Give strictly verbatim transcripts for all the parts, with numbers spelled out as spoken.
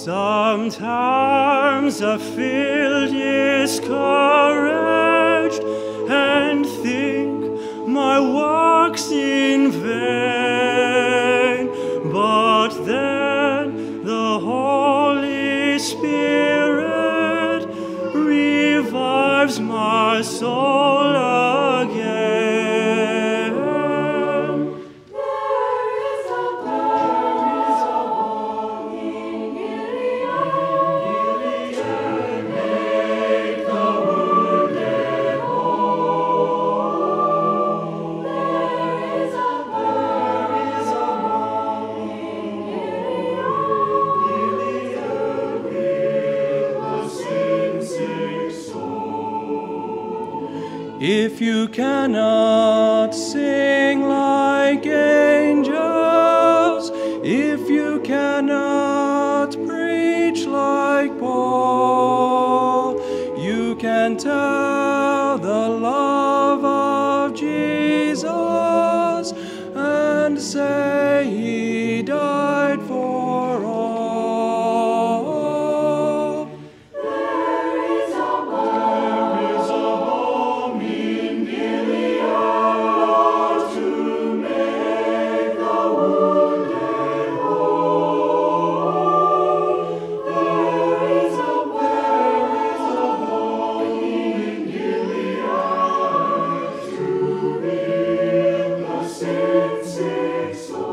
Sometimes I feel discouraged and think my work's in vain, but then the Holy Spirit revives my soul again. If you cannot sing like angels, if you cannot preach like Paul, you can tell the love of Jesus and say he died for all. There is a balm, there is a balm in Gilead to make the wounded whole. There is a balm in Gilead to heal the sin-sick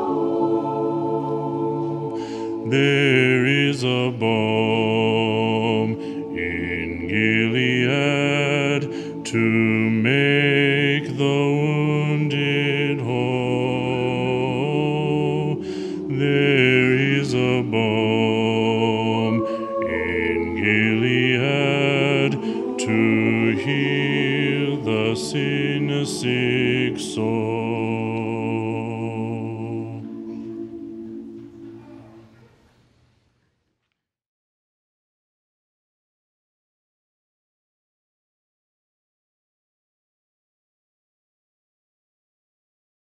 soul. There is a balm in Gilead to make the wounded whole. There is a balm in Gilead to heal the sin-sick soul.